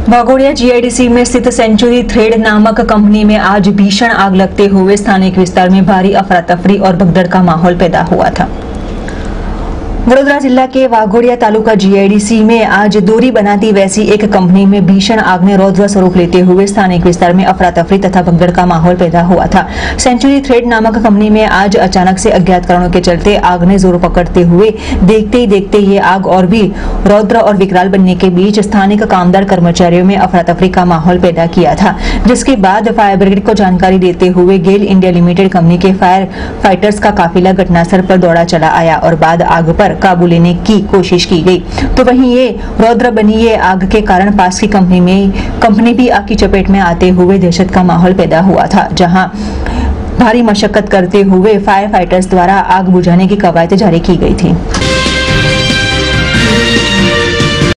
Waghodia GIDC में स्थित century thread नामक कंपनी में आज भीषण आग लगते हुए स्थानिक विस्तार में भारी अफरा तफरी और भगदड़ का माहौल पैदा हुआ था। वडोदरा जिला के वाघोडिया तालुका जीआईडीसी में आज दूरी बनाती वैसी एक कंपनी में भीषण आग ने रौद्र स्वरूप लेते हुए स्थानिक विस्तार में अफरा तफरी तथा भगदड़ का माहौल पैदा हुआ था। सेंचुरी थ्रेड नामक कंपनी में आज अचानक से अज्ञात कारणों के चलते आग ने जोर पकड़ते हुए देखते ही देखते ये आग और भी रौद्र और विकराल बनने के बीच स्थानिक कामदार कर्मचारियों में अफरा तफरी का माहौल पैदा किया था, जिसके बाद फायर ब्रिगेड को जानकारी देते हुए गेल इंडिया लिमिटेड कंपनी के फायर फाइटर्स का काफिला घटनास्थल पर दौड़ा चला आया और बाद आग पर काबू लेने की कोशिश की गई। तो वहीं ये रौद्र बनी ये आग के कारण पास की कंपनी भी आग की चपेट में आते हुए दहशत का माहौल पैदा हुआ था, जहां भारी मशक्कत करते हुए फायर फाइटर्स द्वारा आग बुझाने की कवायद जारी की गई थी।